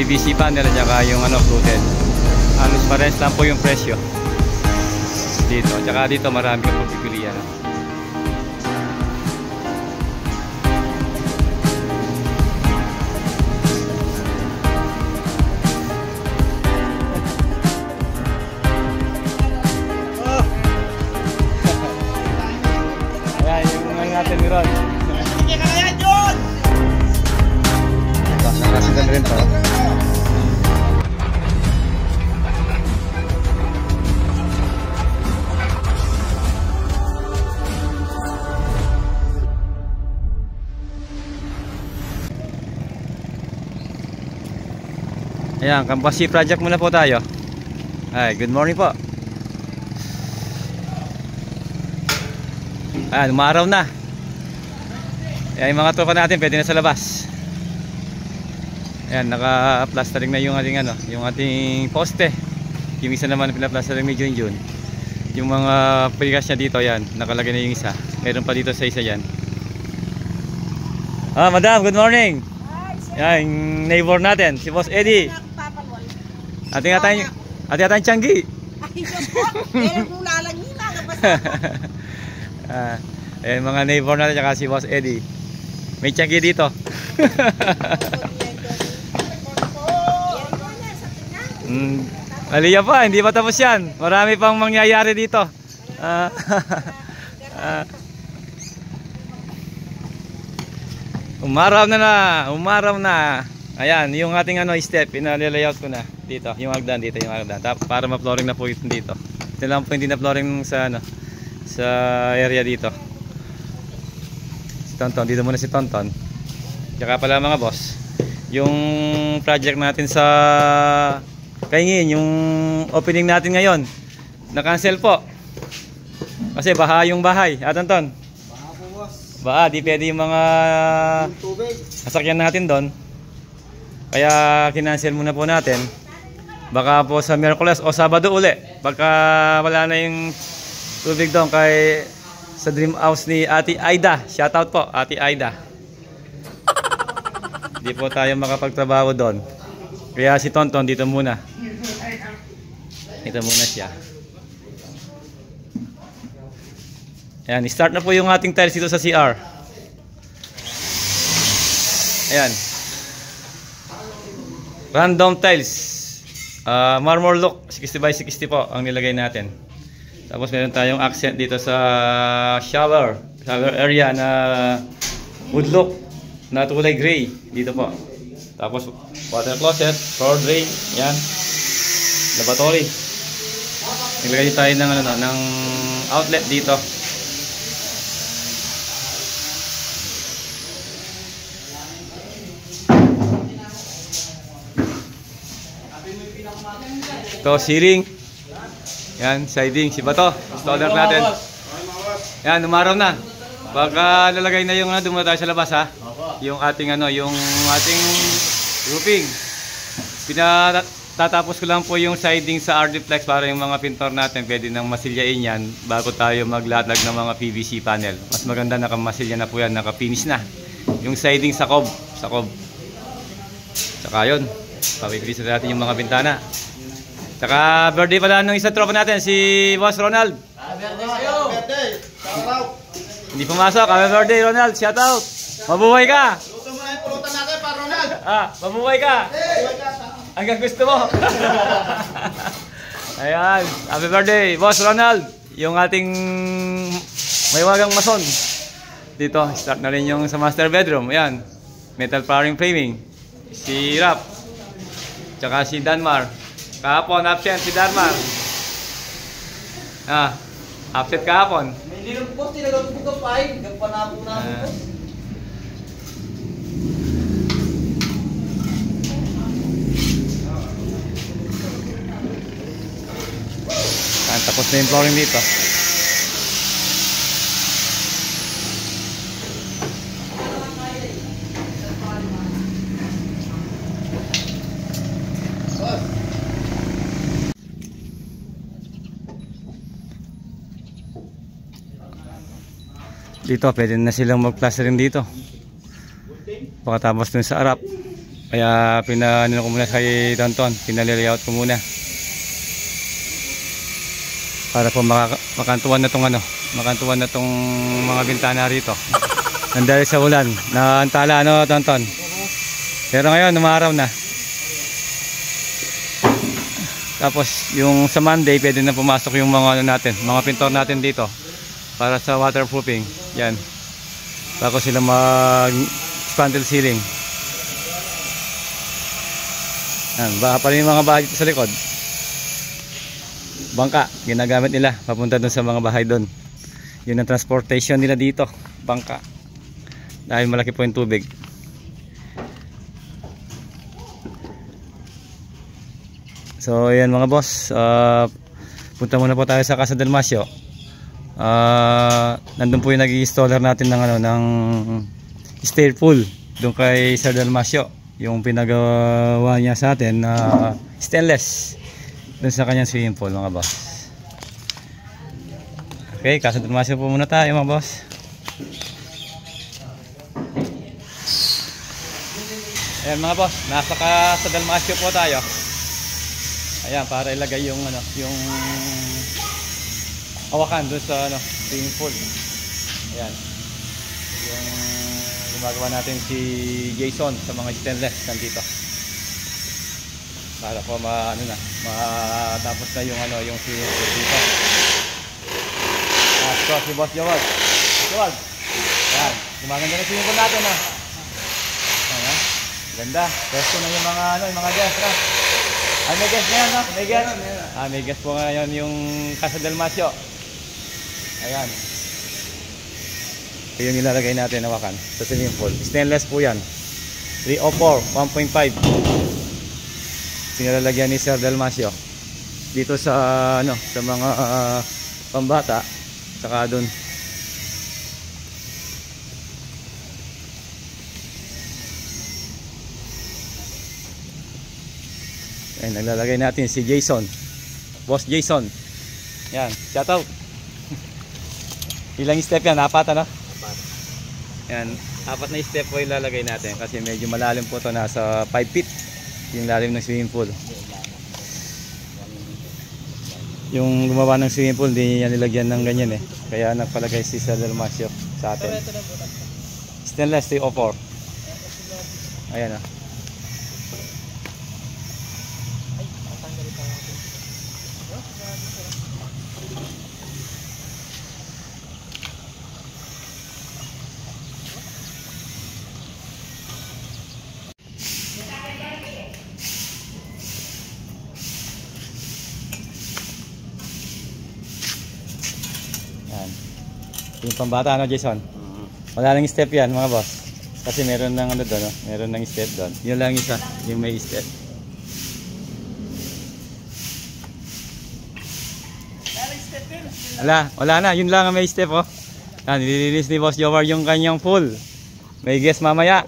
PVC panel at saka yung fluted. Halos pares lang po yung presyo dito. Tsaka dito marami kang pagpipilian. Ayan yung natin ni Ron. Sige ka na yan, John! Nakasidan rin to. Ayan, Campasi project muna po tayo. Ay, good morning po. Ayan, umaraw na. Ayan, yung mga tropa natin pwede na sa labas. Ayan, naka-plastering na yung ating yung ating poste. Yung isa naman pina-plastering ni Junjun. Yung mga prigas niya dito, ayan, nakalagay na yung isa. Meron pa dito sa isa yan. Ah, madam, good morning. Ayan, yung neighbor natin, si Boss Eddie. Ating atang Tianggi. Ayan, mga neighbor natin tsaka si Boss Eddie. May Tianggi dito. Aliya pa, hindi pa tapos yan. Marami pang mangyayari dito. Umaraw na. Ayan, yung ating step, pinalayout ko na dito, yung hagdan dito, yung hagdan. Para ma-flooring na po ito dito. Ito lang po hindi na flooring sa sa area dito. Si Tonton, dito muna si Tonton. Tsaka pala mga boss, yung project natin sa Kaingin, yung opening natin ngayon, na-cancel po. Kasi baha yung bahay. Tonton? Baha po, boss. Baha, di pwede yung mga sasakyan natin doon. Kaya kinancel muna po natin. Baka po sa Miyerkules o Sabado uli. Baka wala na yung tubig doon sa dream house ni Ate Aida. Shoutout po, Ate Aida. Hindi po tayo makapagtrabaho doon. Kaya si Tonton dito muna. Dito muna siya. Ayan, start na po yung ating tiles dito sa CR. Ayan. Random tiles. Marmor look 60 by 60 po ang nilagay natin. Tapos meron tayong accent dito sa shower area na wood look na kulay gray dito po. Tapos water closet, floor drain, yan. Lavatory. Nilagay tayo ng ng outlet dito. Ito, ceiling. Yan, siding. Si Bato, installer natin. Yan, umaraw na. Baka lalagay na yung dumuna tayo sa labas ha. Yung ating yung ating roofing. Tatapos ko lang po yung siding sa RD-Flex para yung mga pintor natin pwede nang masilyain yan bago tayo maglatag ng mga PVC panel. Mas maganda nakamasilya na po yan, nakapinish na. Yung siding sa cob. Tsaka yun, papipilisan natin yung mga bintana. Tsaka birthday pala nung isang tropa natin, si Boss Ronald. Birthday sa'yo! Birthday! Shoutout! Hindi pumasok, happy birthday Ronald, shoutout! Mabuhay ka! Luto mo na yung pulutan natin para Ronald! Mabuhay ka! Hanggang gusto mo! Ayan, happy birthday Boss Ronald! Yung ating maywagang mason. Dito, start na rin yung sa master bedroom. Ayan, metal flooring framing. Si Rap. Tsaka si Danmar. Kahapon, absent si Darmar. Absent kahapon. May little post, tinagawin ko pa eh. Nagpanapong na ako. Tapos na yung flooring dito. Dito pwede na silang mag-plastering dito. Pagkatapos dun sa harap. Kaya pinano ko muna kay Tonton, pinalayout ko muna. Para po makantuan na tong ano, makantuan na tong mga bintana rito. Nandahil sa ulan, naantala ano Tonton. Pero ngayon umaraw na. Tapos yung sa Monday pwede na pumasok yung mga ano natin, mga pintor natin dito para sa waterproofing. Yan. Bago sila mag-spandrel ceiling. Yan, baka pa rin yung mga bahay dito sa likod. Bangka, ginagamit nila papunta dun sa mga bahay doon. Yun ang transportation nila dito, bangka. Dahil malaki po yung tubig. So ayan mga boss, punta muna po tayo sa Casa del Masyo. Nandun po yung nag-i-installer natin ng ano, ng stair pool doon kay Sir Del Masyo. Yung pinagawa niya sa atin na stainless doon sa kanyang swimming pool mga boss. Okay, Casa del Masyo po muna tayo mga boss. Ayan mga boss, nasa Casa del Masyo po tayo. Ayan, para ilagay yung ano, yung hawakan doon sa ano, swimming pool. Ayan. Yung gumagawa natin si Jason sa mga stainless nandito. Para po matapos na yung ano, yung swimming pool dito. So, si Boss Jawad. Jawad. Ayan, gumaganda na swimming pool natin ha. Ayan. Ganda. Pwesto na yung mga ano, yung mga guests ha. Ay, may guest ngayon, no? May guest? May guest po ngayon yung Casa del Masyo. Ayan. Ito yung nilalagay natin na wakan sa swimming pool. Stainless po yan. 304, 1.5. Sinalalagyan ni Sir Del Masyo. Dito sa, ano, sa mga pambata. Saka dun. Ayan, naglalagay natin si Jason. Boss Jason. Yan, shout out. Ilang step yan? Apat ano? Apat. Yan, apat na step po ilalagay natin kasi medyo malalim po ito, nasa 5 feet yung lalim ng swimming pool. Yung gumawa ng swimming pool, hindi niya nilagyan ng ganyan eh. Kaya nagpalagay si Sir Del Masyo sa atin. Stainless 304. Ayan o. Yung pambata ano Jason? Wala nang step yan mga boss. Kasi meron ng ano doon, no? Meron ng step doon. Yun lang isa, yung may step. Wala na, yun lang ang may step oh. Yan, nililinis ni Boss Jowar yung kanyang pool. May guest mamaya.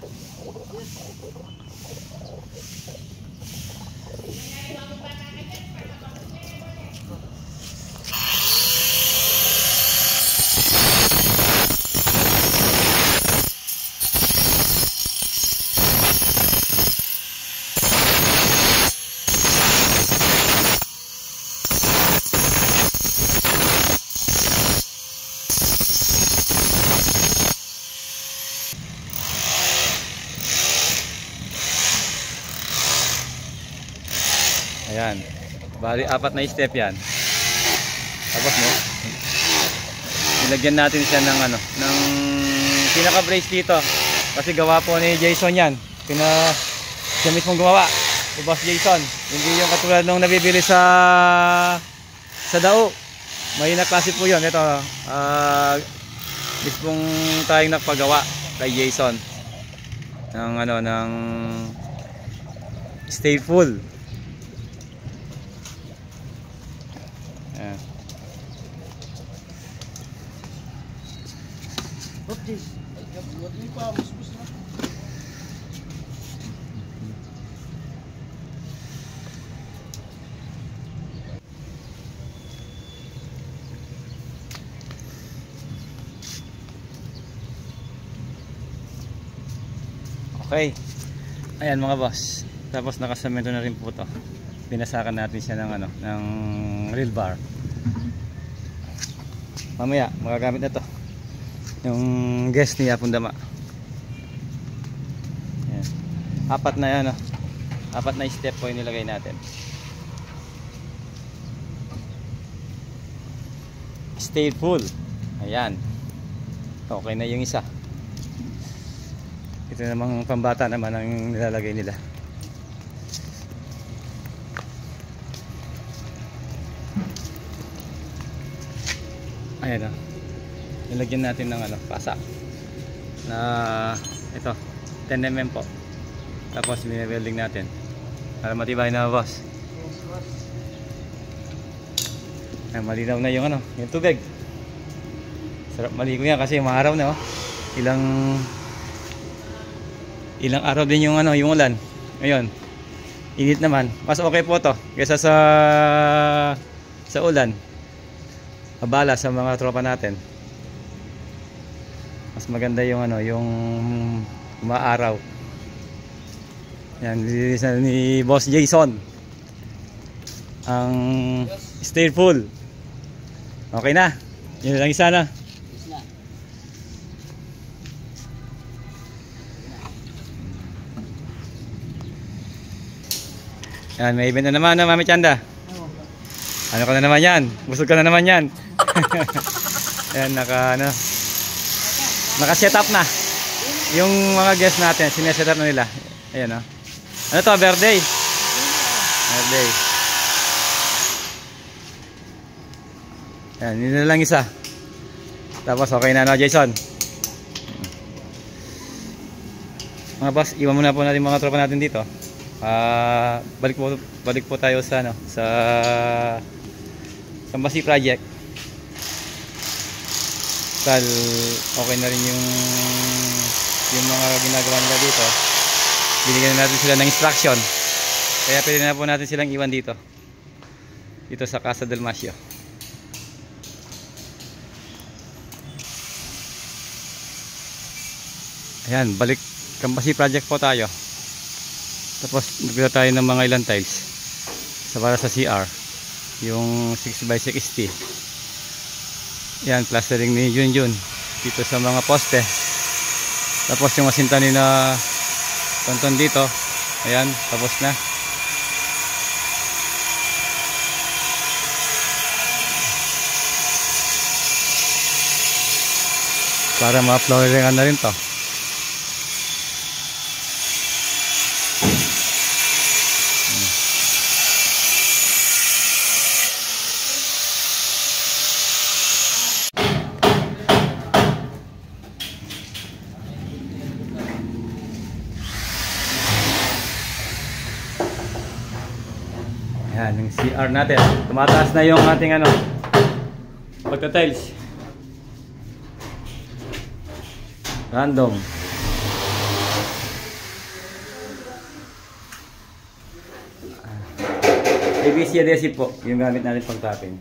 Ayan. Bali, apat na step yan. Tapos no, nilagyan natin siya ng ano, ng pinaka-brace dito. Kasi gawa po ni Jason yan. Siya mismo gumawa. Si Boss Jason. Hindi yung katulad nung nabibili sa Dao. May klase po yun. Ito, mismong tayong nagpagawa kay Jason. Ng ano, ng stay full. Okay. Ayan mga boss. Tapos nakasemento na rin po to. Binasakan natin siya ng ano, ng real bar. Mamaya magagamit na to. Yung guest ni Apundama. Ayan. Apat na yan, oh. Apat na step po yung nilagay natin. Stay full. Ayan. Okay na yung isa. Ito namang pambata naman ang nilalagay nila. Ayan o. Nilagyan natin ng ano, pasak. Na ito, 10mm po. Tapos bine-welding natin. Para matibay na boss. Ayan, malinaw na yung ano, yung tubig. Sarap maligo yan kasi maaraw na oh. Ilang araw din yung ano, yung ulan. Ngayon, init naman. Mas okay po to kaysa sa ulan. Abala sa mga tropa natin. Mas maganda yung ano, yung umaaraw. Yan, nililisan ni Boss Jason. Ang stay full. Okay na. Yun lang isa na. Yan, may event na naman na Mami Chanda. Ano ka na naman yan? Busog ka na naman yan. Ayan, naka-set up na. Yung mga guests natin, sineset up na nila. Ayan o. Ano to? Birthday? Birthday. Ayan, yun na lang isa. Tapos okay na no, Jason? Mga boss, iwan muna po natin mga tropa natin dito. Balik po tayo sa ano, sa Kambasi project. Okay na rin yung mga ginagawa nila dito. Binigyan na natin sila ng instruction. Kaya pwede na po natin silang iwan dito sa Casa del Masio. Ayan, balik Kambasi project po tayo. Tapos nagpila tayo ng mga ilang tiles para sa CR, yung 6x60. Yan, plastering ni Junjun dito sa mga poste. Tapos yung masinta ni na tonton dito. Ayan, tapos na. Para ma-flooringan na rin to. Yan, yung CR natin. Tumataas na yung ating ano, pagka-tiles. Random. ABC adhesive po, yung gamit natin pag-tapping.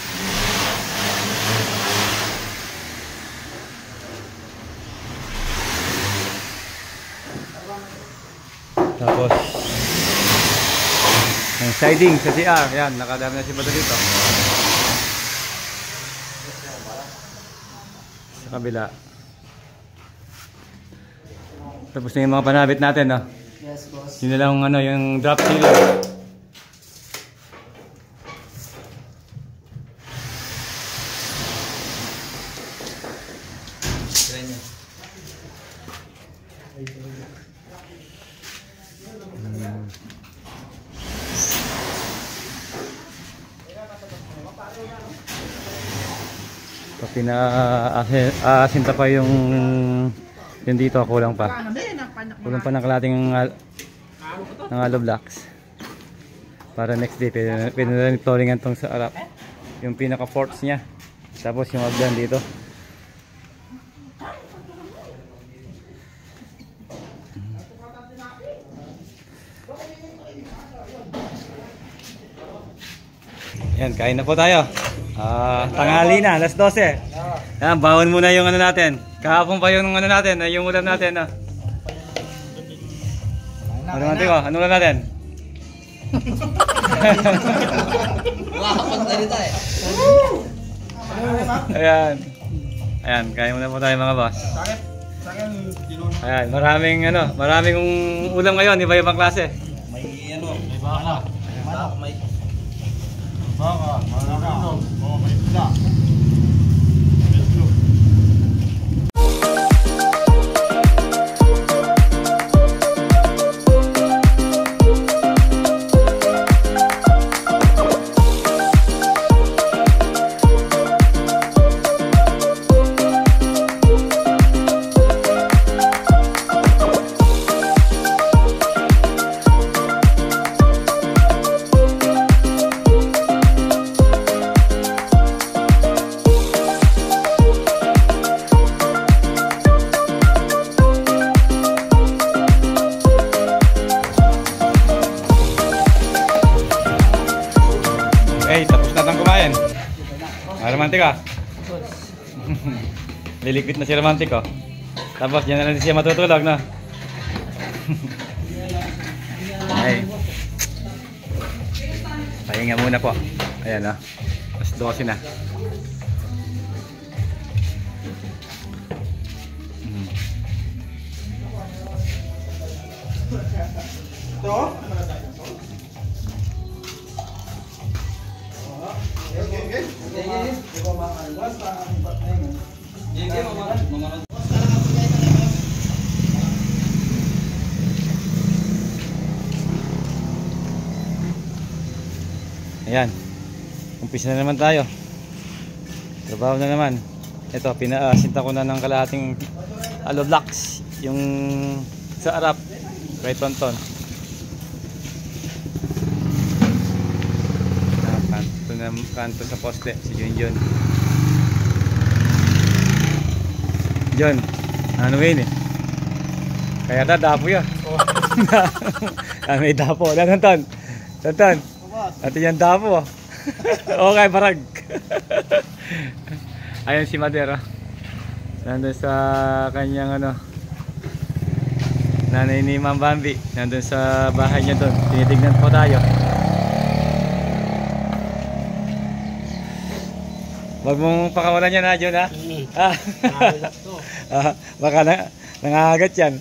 Tapos ang siding sa CR, yan, nakadami na si Bado dito. Sa kabila. Tapos na yung mga panabit natin, no? Yes, boss. Yun na lang ano, yung drop ceiling. Pinaasinta pa yung dito, kulang pa ng kalating ng hollow blocks para next day pinag-flooringan tong sa harap, yung pinaka forks nya, tapos yung hagdan dito. Yan, kain na po tayo. Tanghali na, alas 12. Yan, bawon muna yung ano natin. Kahapon pa yung ano natin, yung ulam natin. Romantic ko, ano lang natin? Wala ka pagsalita eh. Ayan. Ayan, kaya muna po tayo mga boss. Ayan, maraming ulam ngayon, iba-ibang klase. May may baka. May isda. Tapos na tayong kumain. Romantic ah. Liligpit na si Romantic oh. Tapos dyan na lang siya matutulog no. Ay. Pahinga muna po. Ayan oh. Mas 12 na. Ito? Ayan. Umpisa na naman tayo. Trabaho na naman. Ito, pinaasinta ko na ng kalahating aloe blocks. Yung sa arap. Kay Tonton. Kanto sa poste. Si Junjun. Jun. Ano yun eh? Kaya dapo yan. May dapo. Tonton. Tonton. Ito yung dapo. Okay, barag. Ayun si Madero. Nandun sa kanyang nanay ni Ma'am Bambi. Nandun sa bahay niya doon. Tinitignan po tayo. Wag mong pakawalan yan ha, Jun ha? Baka nangangagat yan.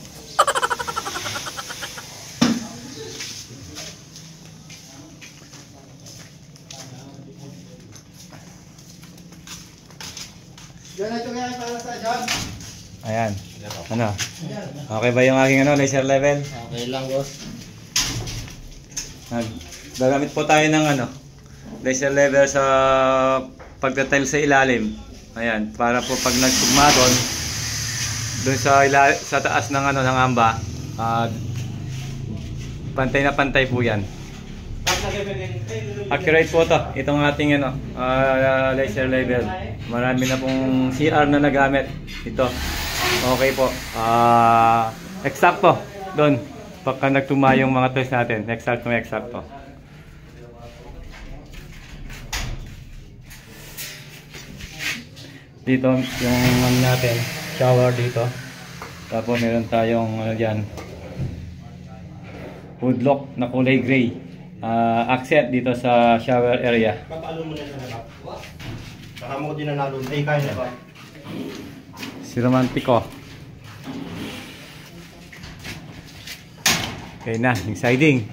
Ayan. Ano? Okay ba yung aking laser level? Okay lang, boss. Gagamit po tayo ng laser level sa pagtatile sa ilalim. Ayan, para po pag nagsugma doon sa taas ng ng amba, pantay na pantay po 'yan. Accurate po to. Itong ating laser level. Marami na pong CR na nagamit. Ito. Okay po. Eksakto doon pagka nagtuma yung mga tools natin. Eksakto. Dito yung natin, shower dito. Tapos meron tayong diyan. Woodlock na kulay gray. Accent dito sa shower area. Papalo mo na sa harap. Saka mo din nanalo. Ay, kaya na ba? Si Romantico. Okay na, yung siding.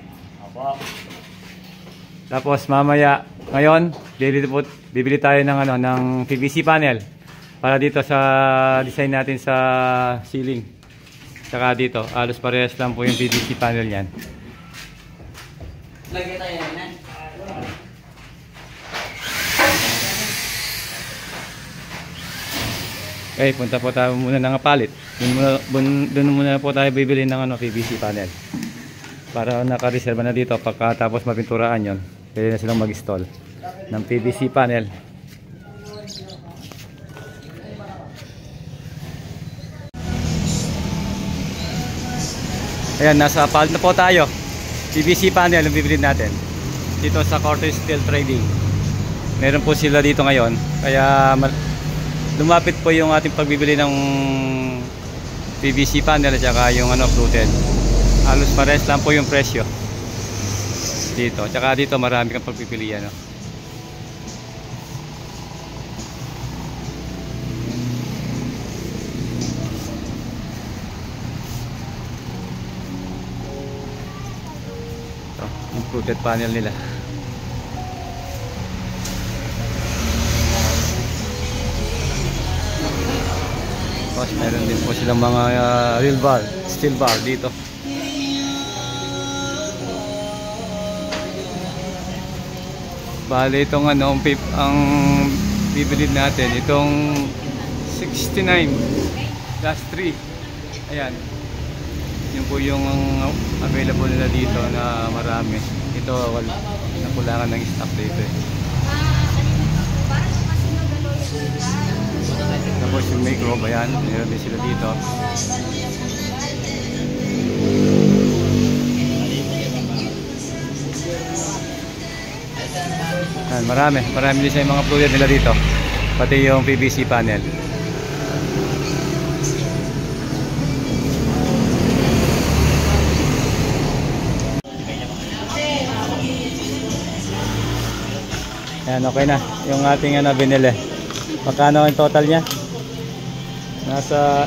Tapos mamaya, ngayon, bibili tayo ng ng PVC panel para dito sa design natin sa ceiling. Saka dito, halos parehas lang po yung PVC panel yan. Lagay tayo yan. Okay, punta po tayo muna ng palit. Doon muna po tayo bibili ng PVC panel. Para naka-reserve na dito pagkatapos mapinturaan yon. Pwede na silang mag-install ng PVC panel. Ayan, nasa palit na po tayo. PVC panel ang bibili natin dito sa Cortez Steel Trading. Meron po sila dito ngayon, kaya lumapit po yung ating pagbibili ng PVC panel at saka yung fluted. Halos pares lang po yung presyo dito. Tsaka dito marami kang pagpipilian, no? Ito, yung fluted panel nila. Tapos meron din po silang mga real bar, steel bar dito. Bale itong ano, ang bibilid natin, itong 69+3. Ayan. Yun po yung available nila dito na marami. Ito nakulangan ng stock dito eh. Tapos yung micro, ayan, meron din sila dito. Ayan, marami din sa mga fluid nila dito. Pati yung PVC panel. Ayan, okay na yung ating binili. Magkano ang total niya? Nasa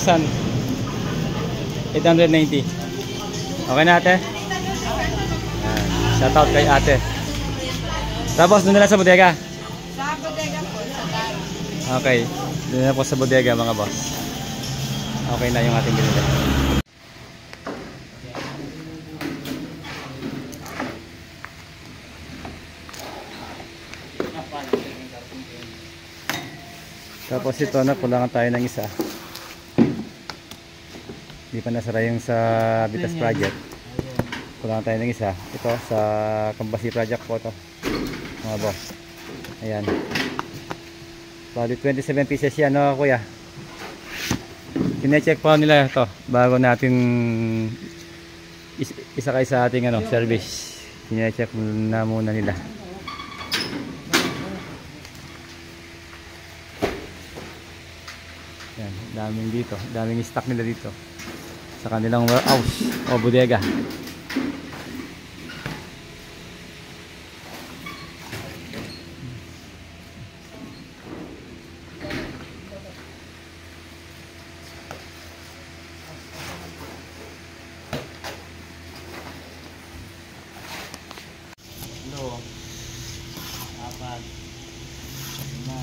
8,890. Okay na ate? Ayan. Shoutout kay ate. Tapos doon na lang sa bodega? Sa bodega po. Okay. Doon na po sa bodega mga boss. Okay na yung ating binili. Tapos ito na, kulangan tayo ng isa. Hindi pa nasara yung sa Bitas project. Kulangan tayo ng isa. Ito sa Kambasi project po to, mga boss. Ayan. Bali 27 pieces yan, no kuya? Kine-check po nila ito bago natin isakay sa ating service. Kine-check na muna nila. Yan, daming dito, daming stock nila dito sa kanilang warehouse o bodega. Hello. Apat. Lima.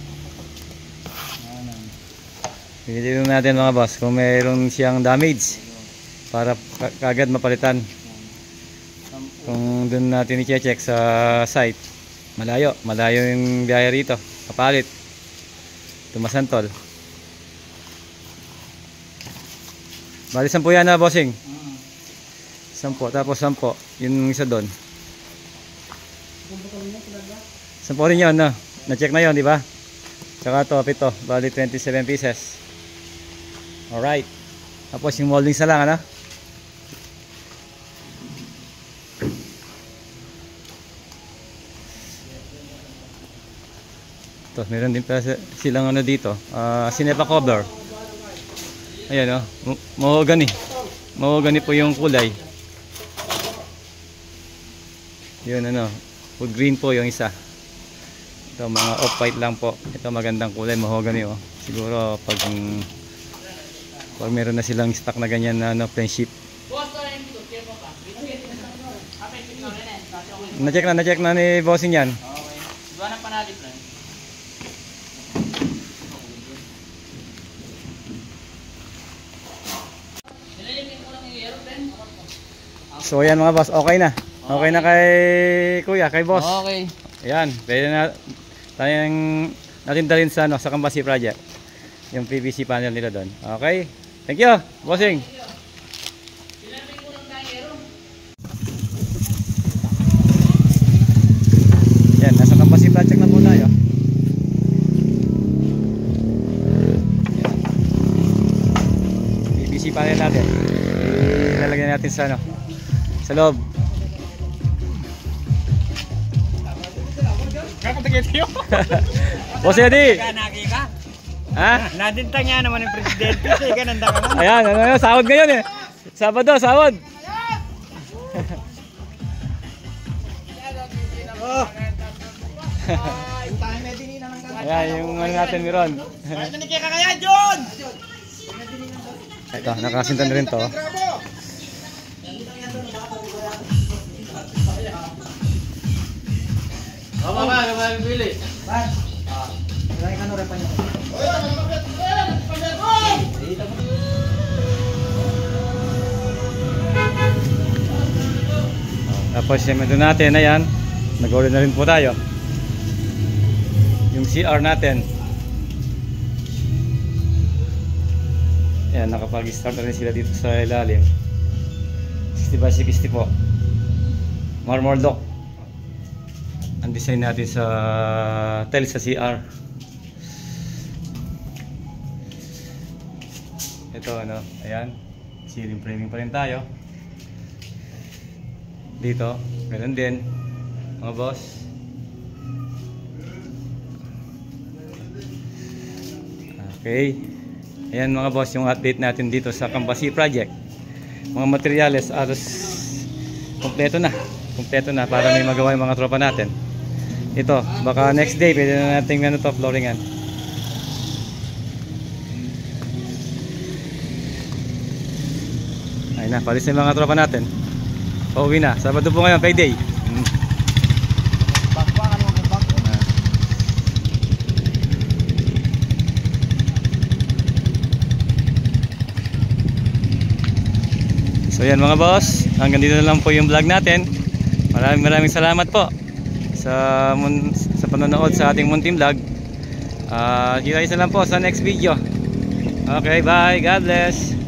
Pilitin natin mga boss kung mayroon siyang damage para kagad mapalitan. Kung doon natin i-check sa site, malayo yung biyahe rito, kapalit Tumasantol. Bali 10 yan na bossing. 10 tapos 10 yung isa doon. 10 rin yun, no? Na-check na yun, di ba? Tsaka to, 7. Bali 27 pieces. Alright. Tapos yung molding sa lang, ano? Ito, meron din pa silang dito. Sinepa cover. Ayan, oh. Mahogany. Mahogany po yung kulay. Yun, wood green po yung isa. Ito mga off-white lang po. Ito magandang kulay, mahogany, oh. Siguro pag meron na silang stock na ganyan na friendship. Na-check na ni bossing yan. Buwan ang panalip lang. So ayan mga boss, okay na. Okay na kay kuya, kay boss. Okay. Ayan, pwede na tayong natin dalhin sa sa Kambasi project. Yung PVC panel nila doon. Okay? Thank you, bossing. Yan, nasa Kambasi project na po tayo. Yan. PVC panel natin. Ilalagay natin sa sa loob. Boss Eddie! Ha? Nadintang nga naman yung presidente. Sige, nanda ka man. Ayan, sahod ngayon eh. Sabado, sahod. Ayan, yung ano natin, Miron. Ito, nakasinta na rin to. Bili. Tapos yung ito natin, ayan, nag-order na rin po tayo. Yung CR natin. Ayan, nakapag-start na rin sila dito sa ilalim. 60x60 po. Marmor dock. Ang design natin sa tiles sa CR. Ito ano, ayan. Ceiling framing pa rin tayo. Dito, meron din mga boss. Okay. Ayan mga boss, yung update natin dito sa Kambasi Project. Mga materyales alos kompleto na para may magawa yung mga tropa natin. Ito, baka next day pwede na natin ano to, flooringan. Ayun na, palis na yung mga tropa natin. Pauwi na, Sabado po ngayon, payday. So yan mga boss, hanggang dito na lang po yung vlog natin. Maraming salamat po sa panonood sa ating munting vlog. Kita-kita lang po sa next video. Okay, bye. God bless.